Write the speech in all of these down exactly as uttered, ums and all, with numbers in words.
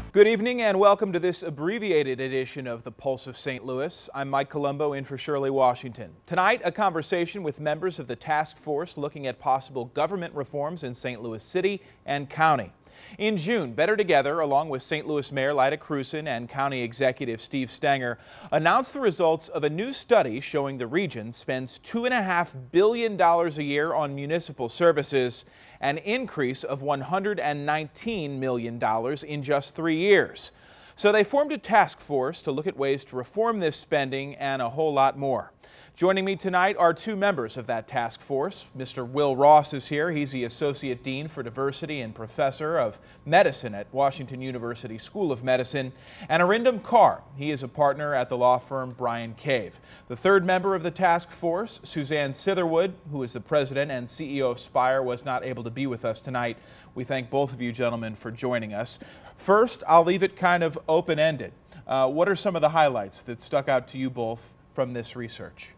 Good evening and welcome to this abbreviated edition of the Pulse of Saint Louis. I'm Mike Colombo in for Shirley Washington. Tonight, a conversation with members of the task force looking at possible government reforms in Saint Louis City and County. In June, Better Together, along with Saint Louis Mayor Lyda Krewson and County Executive Steve Stenger, announced the results of a new study showing the region spends two point five billion dollars a year on municipal services, an increase of one hundred nineteen million dollars in just three years. So they formed a task force to look at ways to reform this spending and a whole lot more. Joining me tonight are two members of that task force. Mister Will Ross is here. He's the Associate Dean for Diversity and Professor of Medicine at Washington University School of Medicine. And Arindam Kaur. He is a partner at the law firm Bryan Cave. The third member of the task force, Suzanne Sitherwood, who is the president and C E O of Spire, was not able to be with us tonight. We thank both of you gentlemen for joining us. First, I'll leave it kind of open-ended. Uh, what are some of the highlights that stuck out to you both from this research?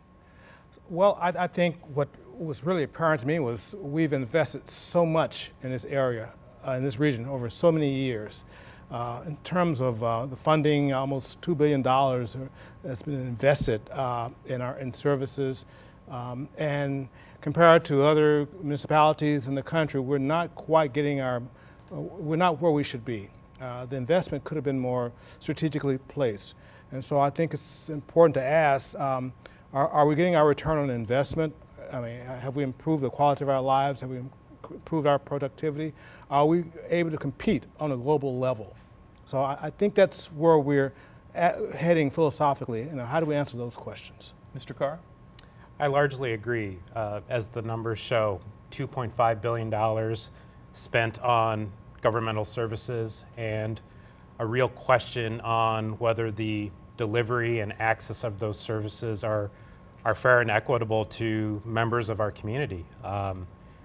Well, I, I think what was really apparent to me was we've invested so much in this area, uh, in this region, over so many years. Uh, in terms of uh, the funding, almost two billion dollars has been invested uh, in our in services. Um, and compared to other municipalities in the country, we're not quite getting our, uh, we're not where we should be. Uh, the investment could have been more strategically placed. And so I think it's important to ask, um, Are, are we getting our return on investment? I mean, have we improved the quality of our lives? Have we improved our productivity? Are we able to compete on a global level? So I, I think that's where we're at, heading philosophically. You know, how do we answer those questions? Mister Kaur? I largely agree. Uh, as the numbers show, two point five billion dollars spent on governmental services, and a real question on whether the delivery and access of those services are are fair and equitable to members of our community. Um,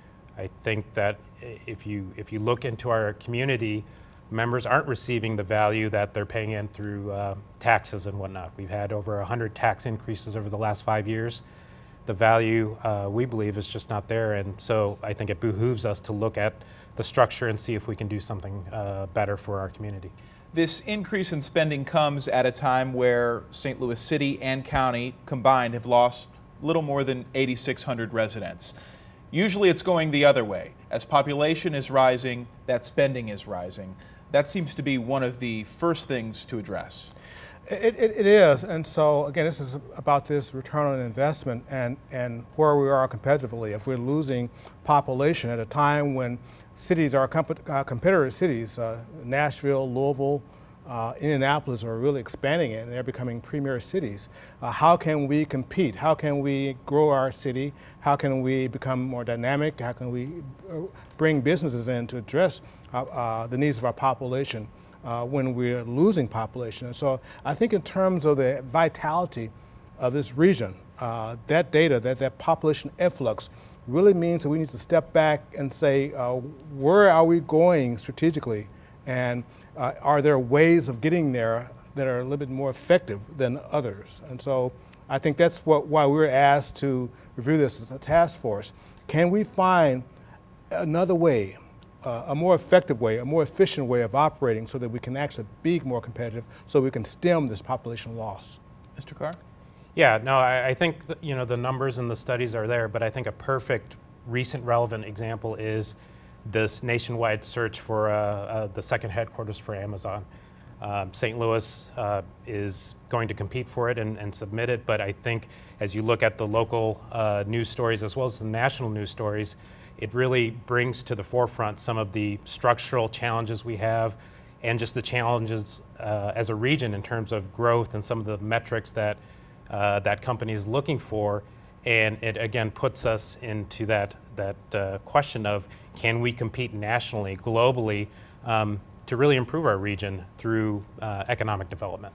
I think that if you if you look into our community, members aren't receiving the value that they're paying in through uh, taxes and whatnot. We've had over one hundred tax increases over the last five years. The value, uh, we believe, is just not there, and so I think it behooves us to look at the structure and see if we can do something uh, better for our community. This increase in spending comes at a time where Saint Louis City and County combined have lost little more than eight thousand six hundred residents. Usually it's going the other way. As population is rising, that spending is rising. That seems to be one of the first things to address. It, it, it is, and so again, this is about this return on investment and, and where we are competitively. If we're losing population at a time when cities, our comp uh, competitor cities, uh, Nashville, Louisville, uh, Indianapolis are really expanding it and they're becoming premier cities. Uh, how can we compete? How can we grow our city? How can we become more dynamic? How can we bring businesses in to address uh, uh, the needs of our population uh, when we're losing population? And so I think in terms of the vitality of this region, uh, that data, that, that population influx really means that we need to step back and say, uh, where are we going strategically? And uh, are there ways of getting there that are a little bit more effective than others? And so I think that's what, why we're asked to review this as a task force. Can we find another way, uh, a more effective way, a more efficient way of operating so that we can actually be more competitive, so we can stem this population loss? Mister Kaur? Yeah, no, I, I think that, you know, the numbers and the studies are there, but I think a perfect recent relevant example is this nationwide search for uh, uh, the second headquarters for Amazon. Um, Saint Louis uh, is going to compete for it and, and submit it, but I think as you look at the local uh, news stories as well as the national news stories, it really brings to the forefront some of the structural challenges we have and just the challenges uh, as a region in terms of growth and some of the metrics that Uh, that company is looking for, and it again puts us into that that uh, question of, can we compete nationally, globally, um, to really improve our region through uh, economic development.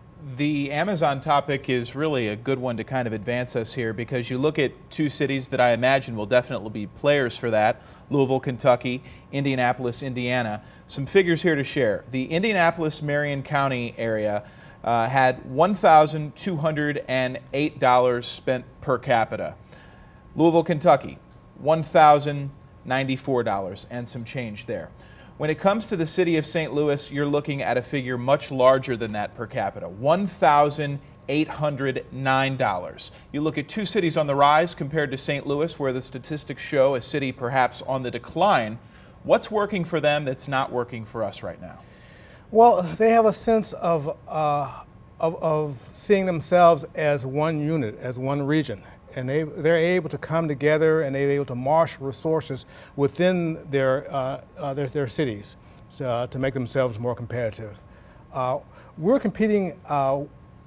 The Amazon topic is really a good one to kind of advance us here, because you look at two cities that I imagine will definitely be players for that: Louisville, Kentucky, Indianapolis, Indiana. Some figures here to share. The Indianapolis-Marion County area Uh, had one thousand two hundred eight dollars spent per capita. Louisville, Kentucky, one thousand ninety-four dollars and some change there. When it comes to the city of Saint Louis, you're looking at a figure much larger than that per capita, one thousand eight hundred nine dollars. You look at two cities on the rise compared to Saint Louis, where the statistics show a city perhaps on the decline. What's working for them that's not working for us right now? Well, they have a sense of, uh, of, of seeing themselves as one unit, as one region. And they, they're able to come together and they're able to marshal resources within their, uh, uh, their, their cities uh, to make themselves more competitive. Uh, we're competing uh,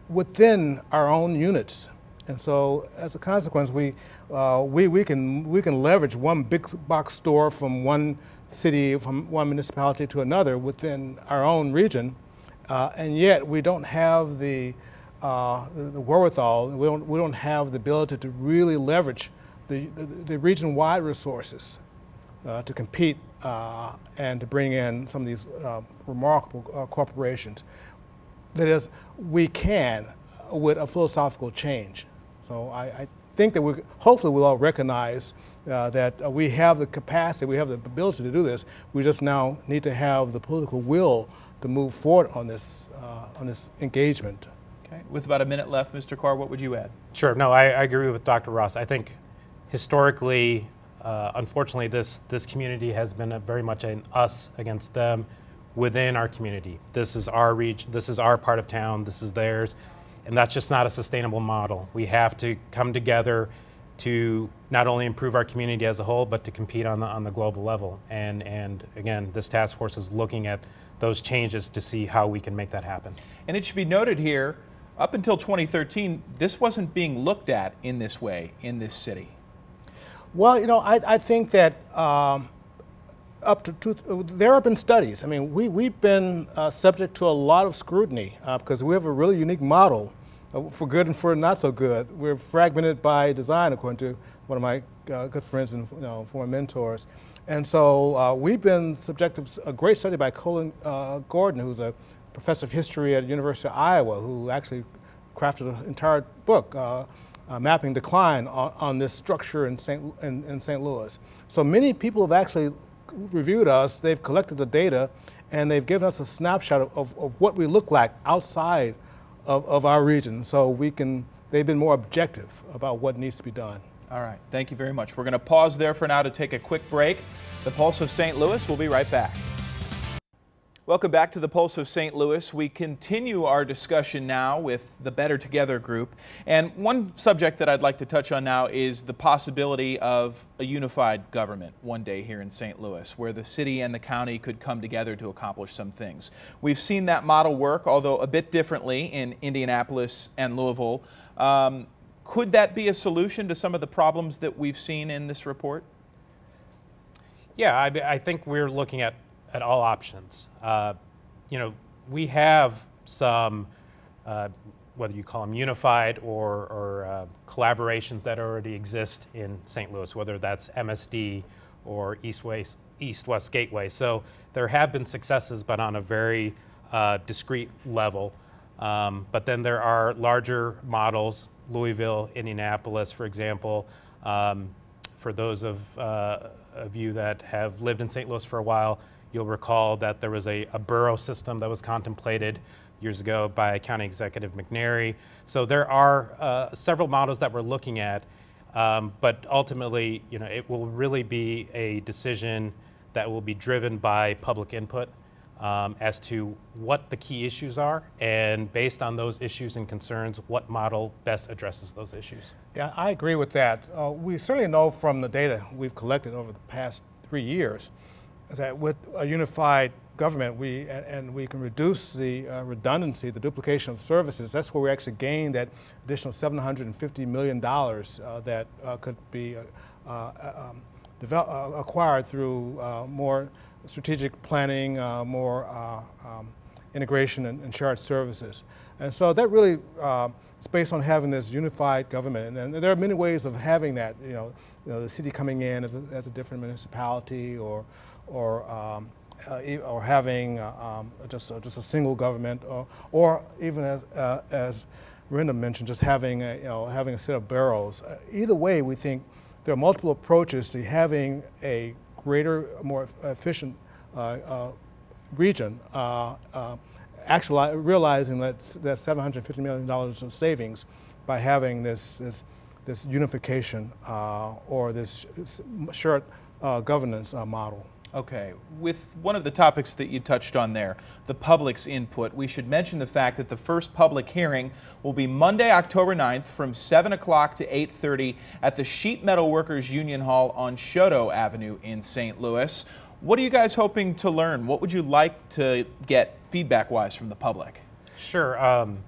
within our own units. And so as a consequence, we, uh, we, we, can, we can leverage one big box store from one city, from one municipality to another within our own region. Uh, and yet we don't have the Uh, the, the wherewithal, we don't, we don't have the ability to really leverage the, the, the region-wide resources uh, to compete uh, and to bring in some of these uh, remarkable uh, corporations. That is, we can with a philosophical change. So I, I think that we hopefully we'll all recognize uh, that uh, we have the capacity, we have the ability to do this. We just now need to have the political will to move forward on this, uh, on this engagement. Okay. With about a minute left, Mister Carr, what would you add? Sure. No, I, I agree with Doctor Ross. I think historically, uh, unfortunately, this, this community has been a very much an us against them within our community. This is our region, this is our part of town, this is theirs, and that's just not a sustainable model. We have to come together to not only improve our community as a whole, but to compete on the, on the global level. And, and again, this task force is looking at those changes to see how we can make that happen. And it should be noted here, up until twenty thirteen, this wasn't being looked at in this way in this city. Well, you know, I, I think that um, up to two, there have been studies. I mean, we, we've been uh, subject to a lot of scrutiny uh, because we have a really unique model uh, for good and for not so good. We're fragmented by design, according to one of my uh, good friends and you know, former mentors. And so uh, we've been subject to a great study by Colin uh, Gordon, who's a professor of history at the University of Iowa, who actually crafted an entire book, uh, uh, Mapping Decline, on, on this structure in Saint in, in Saint Louis. So many people have actually reviewed us, they've collected the data, and they've given us a snapshot of, of, of what we look like outside of, of our region. So we can, they've been more objective about what needs to be done. All right, thank you very much. We're going to pause there for now to take a quick break. The Pulse of Saint Louis, we'll be right back. Welcome back to the Pulse of Saint Louis. We continue our discussion now with the Better Together group. And one subject that I'd like to touch on now is the possibility of a unified government one day here in Saint Louis, where the city and the county could come together to accomplish some things. We've seen that model work, although a bit differently in Indianapolis and Louisville. Um, could that be a solution to some of the problems that we've seen in this report? Yeah, I, I think we're looking at at all options. Uh, you know, we have some, uh, whether you call them unified or, or uh, collaborations that already exist in Saint Louis, whether that's M S D or East-West, East-West Gateway. So there have been successes, but on a very uh, discrete level. Um, but then there are larger models, Louisville, Indianapolis, for example. Um, for those of, uh, of you that have lived in Saint Louis for a while, you'll recall that there was a, a borough system that was contemplated years ago by County Executive McNary. So there are uh, several models that we're looking at, um, but ultimately, you know, it will really be a decision that will be driven by public input um, as to what the key issues are, and based on those issues and concerns, what model best addresses those issues. Yeah, I agree with that. Uh, we certainly know from the data we've collected over the past three years is that with a unified government, we and, and we can reduce the uh, redundancy, the duplication of services. That's where we actually gain that additional seven hundred fifty million dollars uh, that uh, could be uh, uh, um, develop, uh, acquired through uh, more strategic planning, uh, more uh, um, integration and, and shared services. And so that really uh, is based on having this unified government. And, and there are many ways of having that. You know, you know the city coming in as a, as a different municipality, or or um, uh, or having uh, um, just a, just a single government, or, or even as uh, as Renda mentioned, just having a, you know having a set of boroughs. Uh, either way, we think there are multiple approaches to having a greater, more efficient uh, uh, region, uh, uh, actually realizing that that seven hundred fifty million dollars of savings by having this this, this unification uh, or this shared uh, governance uh, model. Okay, with one of the topics that you touched on there, the public's input, we should mention the fact that the first public hearing will be Monday, October ninth from seven o'clock to eight thirty at the Sheet Metal Workers Union Hall on Choteau Avenue in Saint Louis. What are you guys hoping to learn? What would you like to get feedback-wise from the public? Sure. Um,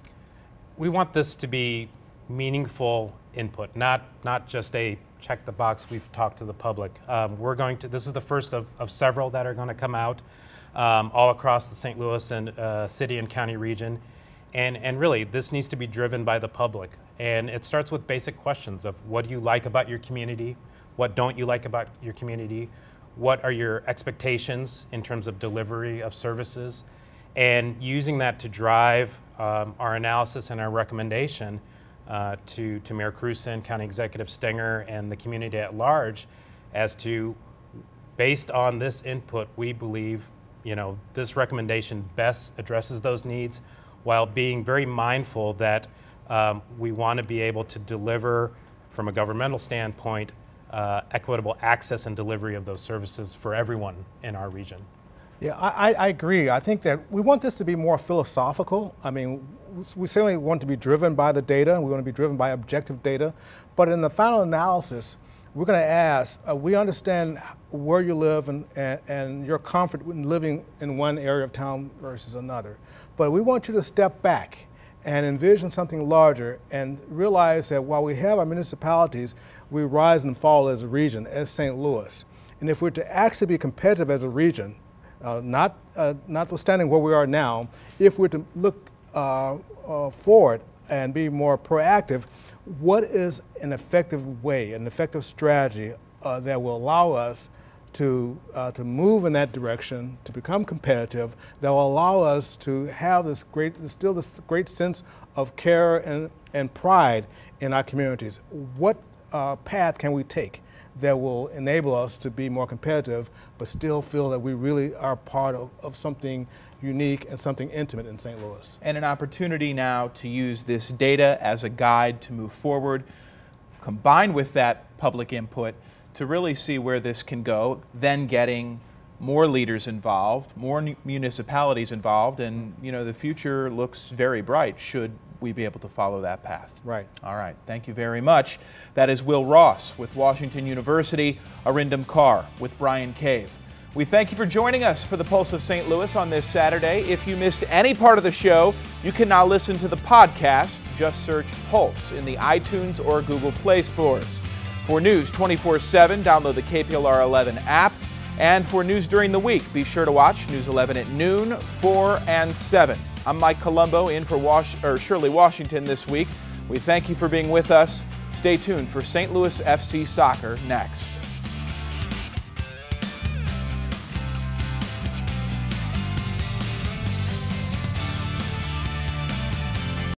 we want this to be meaningful input, not, not just a check the box, we've talked to the public. Um, we're going to, this is the first of, of several that are going to come out um, all across the Saint Louis and uh, city and county region. And, and really, this needs to be driven by the public. And it starts with basic questions of what do you like about your community? What don't you like about your community? What are your expectations in terms of delivery of services? And using that to drive um, our analysis and our recommendation Uh, to, to Mayor Krewson, County Executive Stenger, and the community at large as to, based on this input, we believe, you know, this recommendation best addresses those needs while being very mindful that um, we want to be able to deliver, from a governmental standpoint, uh, equitable access and delivery of those services for everyone in our region. Yeah, I, I agree. I think that we want this to be more philosophical. I mean, we certainly want to be driven by the data. We want to be driven by objective data. But in the final analysis, we're going to ask, uh, we understand where you live and, and, and your comfort in living in one area of town versus another. But we want you to step back and envision something larger and realize that while we have our municipalities, we rise and fall as a region, as Saint Louis. And if we're to actually be competitive as a region, Uh, not, uh, notwithstanding where we are now, if we're to look uh, uh, forward and be more proactive, what is an effective way, an effective strategy uh, that will allow us to, uh, to move in that direction, to become competitive, that will allow us to have this great, still this great sense of care and, and pride in our communities? What uh, path can we take that will enable us to be more competitive, but still feel that we really are part of, of something unique and something intimate in Saint Louis. And an opportunity now to use this data as a guide to move forward, combined with that public input, to really see where this can go, then getting more leaders involved, more municipalities involved, and you know the future looks very bright should we be able to follow that path. Right. All right, thank you very much. That is Will Ross with Washington University, Arindam Kaur with Bryan Cave. We thank you for joining us for the Pulse of Saint Louis on this Saturday. If you missed any part of the show, you can now listen to the podcast. Just search Pulse in the iTunes or Google Play stores. For news twenty-four seven, download the K P L R eleven app. And for news during the week, be sure to watch News eleven at noon, four, and seven. I'm Mike Colombo in for Was- or Shirley Washington this week. We thank you for being with us. Stay tuned for Saint Louis F C Soccer next.